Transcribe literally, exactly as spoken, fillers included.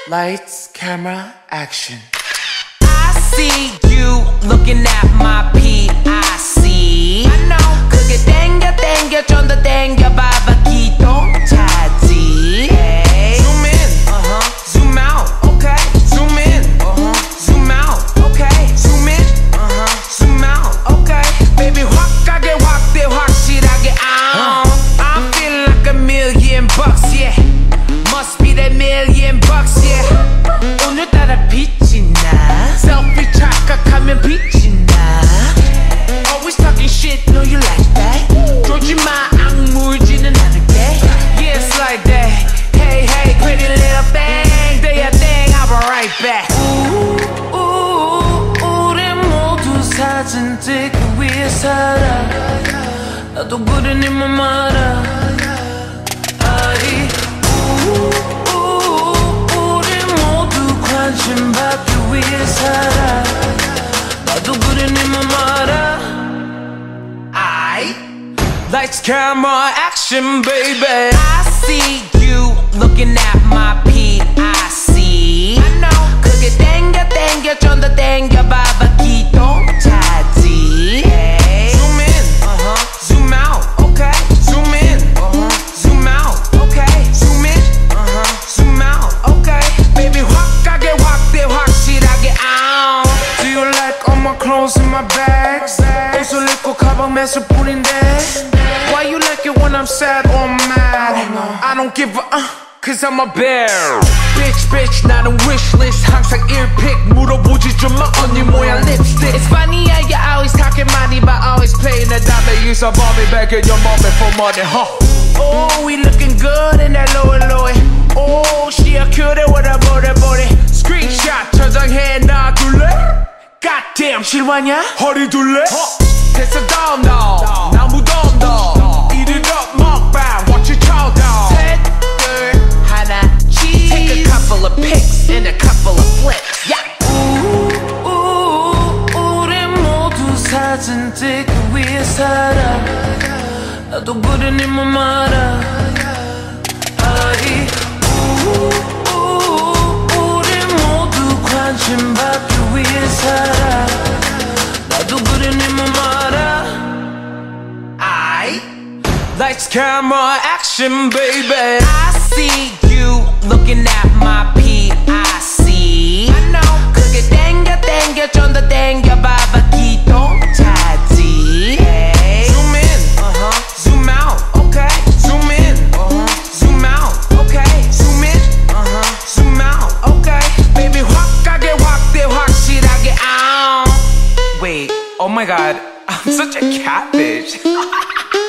Lights, camera, action. I see you looking at my P I C. I know. 그게 땡겨 땡겨 좀 더 땡겨 봐봐 기동 차지. Hey. Zoom in, uh-huh. Zoom out, okay. Zoom in, uh-huh. Zoom out, okay. Zoom in, uh-huh. Zoom out, okay. Baby 확 가게 확대 확실하게 out. I feel like a million bucks, yeah. Must be that million bucks, yeah. 오늘따라 빛이 나. Selfie 착각하면 빛이 나. Always talking shit, know you like that. 조지 마, 악물지는 않을게. Yeah, it's like that. Hey, hey, pretty little thing. Do your thing, I'll be right back. 우, 우, 우리 모두 사진 찍기 위해 살아. 나도 그래 네 맘 알아. 아이, 우, 우, 우리 모두 관심 받기 위해 살아. 나도 그래 네 맘 알아. I lights, camera, action, baby. I see you looking at my P I C. I know. 그게 땡겨 땡겨 좀 더 땡겨 봐봐 기동 차지. Hey. Zoom in, uh-huh. Zoom out, okay. Zoom in, uh-huh. Zoom out, okay. Zoom in, uh-huh. Zoom out, okay. Baby 확 가게 확대 확실하게 out. Do you like all my clothes in my bags? 옷을 입고 가방 맸을 뿐인데. Why you like it when I'm sad or mad? I don't give a uh, cause I'm a bear. Bitch bitch 나는 wishlist 항상 earpick 물어보지 좀 마 언니 모양 lipstick. It's funny how you always talking money but always playing the dollar. You so bought me back in your moment for money, huh? Oh, we looking good in that lower lower. Oh, she a cutie with a booty booty. Screenshot 저장해 놔둘래? Goddamn 실화냐? 허리 둘래? 됐어 다음 너 나 무덤 너 Eat it up 먹방 watch it chow down. 셋, 둘, 하나, cheese. Take a couple of pics and a couple of flips. Yeah. 우, 우, 우리 모두 사진 찍기 위해 살아. 나도 그래 네 맘 알아. 아이, 우, 우, 우리 모두 관심 받기 위해 살아. 나도 그래 네 맘 알아. I lights, camera, action, baby. I see you looking at my P I C. I know. 그게 땡겨 땡겨 좀 더 땡겨 봐봐 기동 차지. Hey. Zoom in, uh-huh. Zoom out, okay. Zoom in, uh-huh. Zoom out, okay. Zoom in, uh-huh. Zoom out, okay. Baby 확 가게 확대 확실하게 out. Wait, oh my god, I'm such a catfish.